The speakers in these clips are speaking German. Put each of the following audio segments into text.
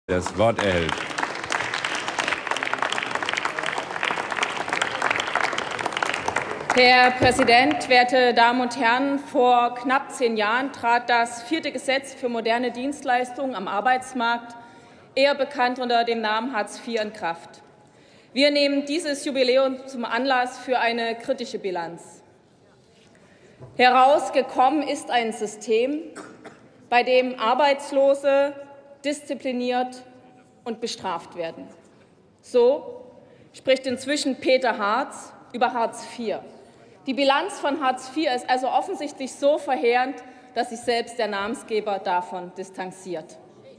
das Wort erhält. Herr Präsident, werte Damen und Herren! Vor knapp 10 Jahren trat das 4. Gesetz für moderne Dienstleistungen am Arbeitsmarkt, eher bekannt unter dem Namen Hartz IV, in Kraft. Wir nehmen dieses Jubiläum zum Anlass für eine kritische Bilanz. Herausgekommen ist ein System, bei dem Arbeitslose diszipliniert und bestraft werden. So spricht inzwischen Peter Hartz über Hartz IV. Die Bilanz von Hartz IV ist also offensichtlich so verheerend, dass sich selbst der Namensgeber davon distanziert.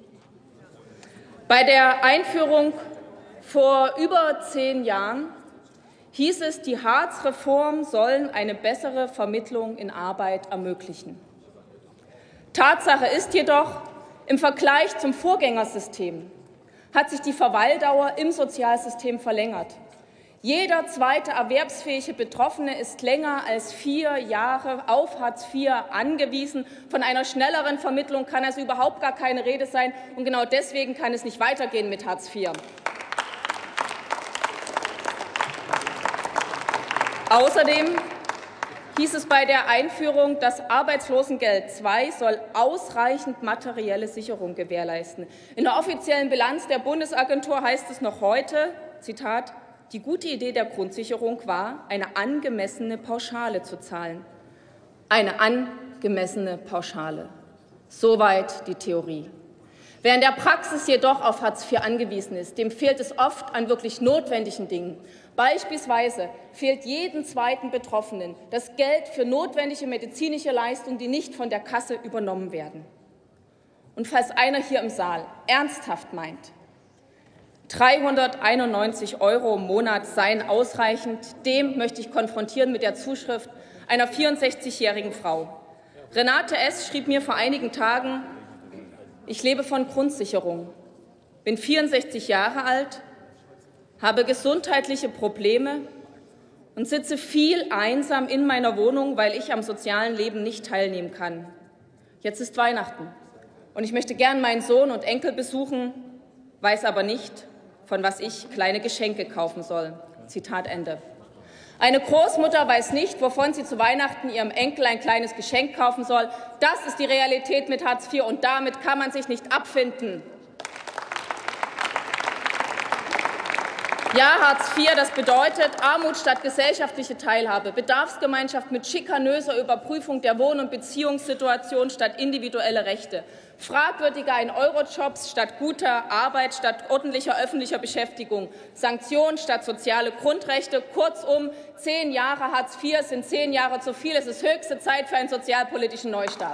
Bei der Einführung vor über 10 Jahren hieß es, die Hartz-Reform sollen eine bessere Vermittlung in Arbeit ermöglichen. Tatsache ist jedoch, im Vergleich zum Vorgängersystem hat sich die Verweildauer im Sozialsystem verlängert. Jeder zweite erwerbsfähige Betroffene ist länger als 4 Jahre auf Hartz IV angewiesen. Von einer schnelleren Vermittlung kann also überhaupt gar keine Rede sein. Und genau deswegen kann es nicht weitergehen mit Hartz IV. Außerdem hieß es bei der Einführung, das Arbeitslosengeld II soll ausreichend materielle Sicherung gewährleisten. In der offiziellen Bilanz der Bundesagentur heißt es noch heute, Zitat, die gute Idee der Grundsicherung war, eine angemessene Pauschale zu zahlen. Eine angemessene Pauschale. Soweit die Theorie. Wer in der Praxis jedoch auf Hartz IV angewiesen ist, dem fehlt es oft an wirklich notwendigen Dingen. Beispielsweise fehlt jedem zweiten Betroffenen das Geld für notwendige medizinische Leistungen, die nicht von der Kasse übernommen werden. Und falls einer hier im Saal ernsthaft meint, 391 € im Monat seien ausreichend, dem möchte ich konfrontieren mit der Zuschrift einer 64-jährigen Frau. Renate S. schrieb mir vor einigen Tagen, ich lebe von Grundsicherung, bin 64 Jahre alt, habe gesundheitliche Probleme und sitze viel einsam in meiner Wohnung, weil ich am sozialen Leben nicht teilnehmen kann. Jetzt ist Weihnachten und ich möchte gern meinen Sohn und Enkel besuchen, weiß aber nicht, von was ich kleine Geschenke kaufen soll. Zitat Ende. Eine Großmutter weiß nicht, wovon sie zu Weihnachten ihrem Enkel ein kleines Geschenk kaufen soll. Das ist die Realität mit Hartz IV, und damit kann man sich nicht abfinden. Ja, Hartz IV, das bedeutet Armut statt gesellschaftliche Teilhabe, Bedarfsgemeinschaft mit schikanöser Überprüfung der Wohn- und Beziehungssituation statt individuelle Rechte, fragwürdige 1-Euro-Jobs statt guter Arbeit, statt ordentlicher öffentlicher Beschäftigung, Sanktionen statt soziale Grundrechte. Kurzum, 10 Jahre Hartz IV sind 10 Jahre zu viel. Es ist höchste Zeit für einen sozialpolitischen Neustart.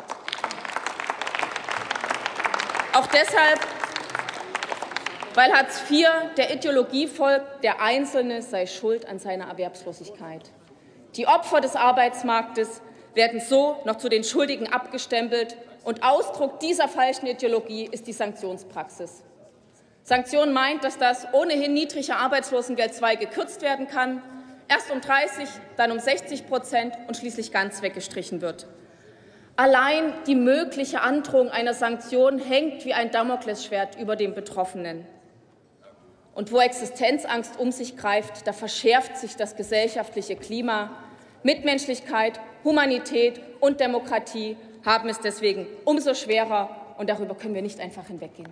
Auch deshalb, weil Hartz IV der Ideologie folgt, der Einzelne sei schuld an seiner Erwerbslosigkeit. Die Opfer des Arbeitsmarktes werden so noch zu den Schuldigen abgestempelt, und Ausdruck dieser falschen Ideologie ist die Sanktionspraxis. Sanktion meint, dass das ohnehin niedrige Arbeitslosengeld II gekürzt werden kann, erst um 30%, dann um 60% und schließlich ganz weggestrichen wird. Allein die mögliche Androhung einer Sanktion hängt wie ein Damoklesschwert über dem Betroffenen. Und wo Existenzangst um sich greift, da verschärft sich das gesellschaftliche Klima. Mitmenschlichkeit, Humanität und Demokratie haben es deswegen umso schwerer, und darüber können wir nicht einfach hinweggehen.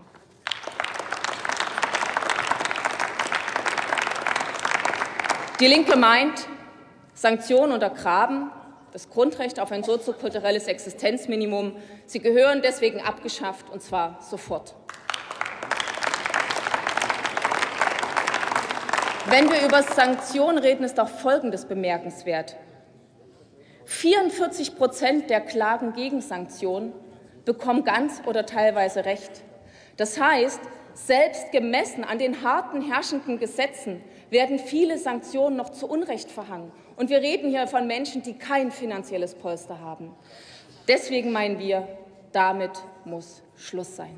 Die Linke meint, Sanktionen untergraben das Grundrecht auf ein soziokulturelles Existenzminimum. Sie gehören deswegen abgeschafft, und zwar sofort. Wenn wir über Sanktionen reden, ist auch Folgendes bemerkenswert. 44% der Klagen gegen Sanktionen bekommen ganz oder teilweise Recht. Das heißt, selbst gemessen an den harten herrschenden Gesetzen werden viele Sanktionen noch zu Unrecht verhangen. Und wir reden hier von Menschen, die kein finanzielles Polster haben. Deswegen meinen wir, damit muss Schluss sein.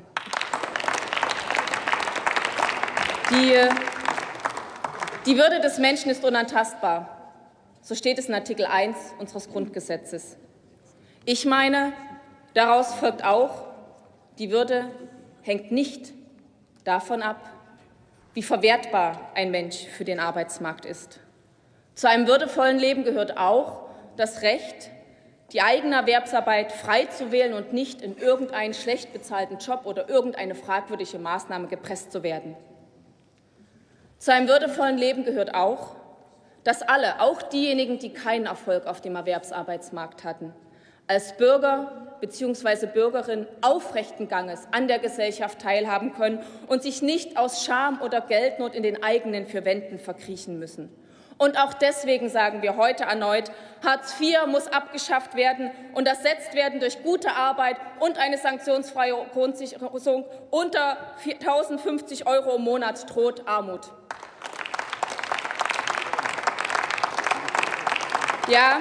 Die Würde des Menschen ist unantastbar. So steht es in Artikel 1 unseres Grundgesetzes. Ich meine, daraus folgt auch, die Würde hängt nicht davon ab, wie verwertbar ein Mensch für den Arbeitsmarkt ist. Zu einem würdevollen Leben gehört auch das Recht, die eigene Erwerbsarbeit frei zu wählen und nicht in irgendeinen schlecht bezahlten Job oder irgendeine fragwürdige Maßnahme gepresst zu werden. Zu einem würdevollen Leben gehört auch, dass alle, auch diejenigen, die keinen Erfolg auf dem Erwerbsarbeitsmarkt hatten, als Bürger bzw. Bürgerin aufrechten Ganges an der Gesellschaft teilhaben können und sich nicht aus Scham oder Geldnot in den eigenen vier Wänden verkriechen müssen. Und auch deswegen sagen wir heute erneut, Hartz IV muss abgeschafft werden und ersetzt werden durch gute Arbeit und eine sanktionsfreie Grundsicherung. Unter 1.050 € im Monat droht Armut. Ja,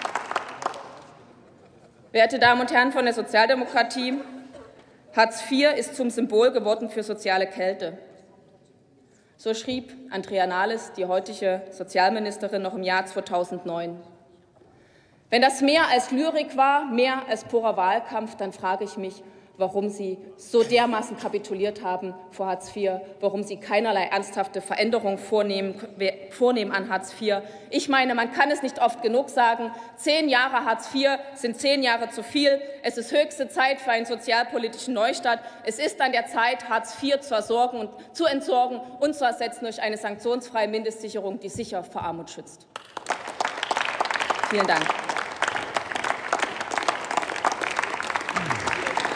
werte Damen und Herren von der Sozialdemokratie, Hartz IV ist zum Symbol geworden für soziale Kälte. So schrieb Andrea Nahles, die heutige Sozialministerin, noch im Jahr 2009. Wenn das mehr als Lyrik war, mehr als purer Wahlkampf, dann frage ich mich, warum Sie so dermaßen kapituliert haben vor Hartz IV, warum Sie keinerlei ernsthafte Veränderungen vornehmen an Hartz IV. Ich meine, man kann es nicht oft genug sagen, 10 Jahre Hartz IV sind 10 Jahre zu viel. Es ist höchste Zeit für einen sozialpolitischen Neustart. Es ist an der Zeit, Hartz IV zu entsorgen und zu ersetzen durch eine sanktionsfreie Mindestsicherung, die sicher vor Armut schützt. Vielen Dank.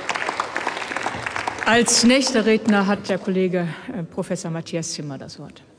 Als nächster Redner hat der Kollege Professor Matthias Zimmer das Wort.